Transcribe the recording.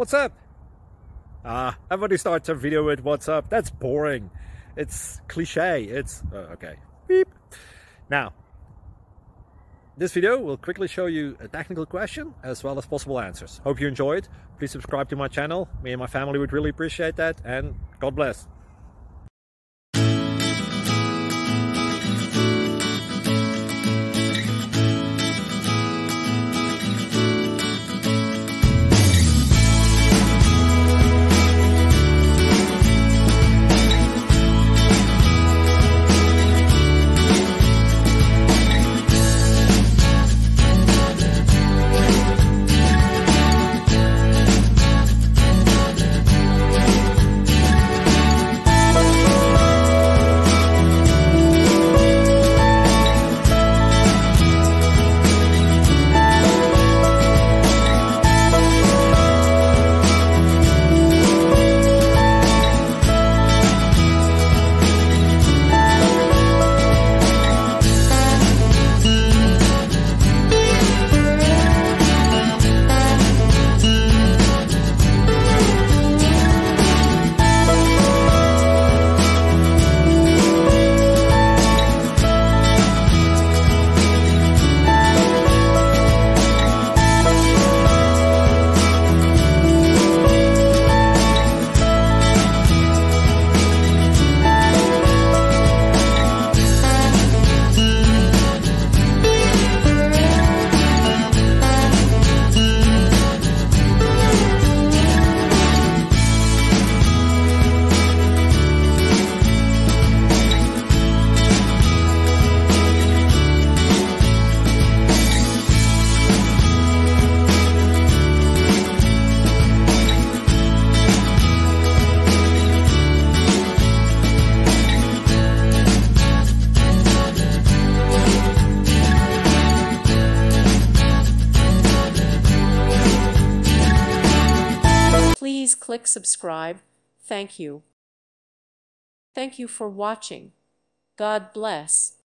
What's up? Everybody starts a video with what's up. That's boring. It's cliche. It's okay. Beep. Now, this video will quickly show you a technical question as well as possible answers. Hope you enjoyed. Please subscribe to my channel. Me and my family would really appreciate that, and God bless. Please click subscribe. Thank you. Thank you for watching. God bless.